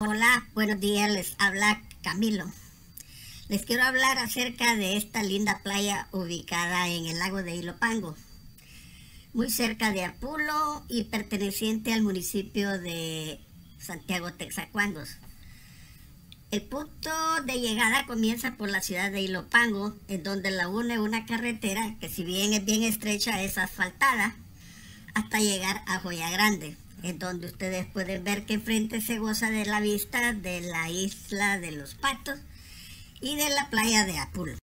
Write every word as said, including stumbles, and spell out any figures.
Hola, buenos días, les habla Camilo. Les quiero hablar acerca de esta linda playa ubicada en el lago de Ilopango, muy cerca de Apulo y perteneciente al municipio de Santiago Texacuangos. El punto de llegada comienza por la ciudad de Ilopango, en donde la une una carretera que, si bien es bien estrecha, es asfaltada, hasta llegar a Joya Grande, en donde ustedes pueden ver que enfrente se goza de la vista de la isla de los Patos y de la playa de Apulo.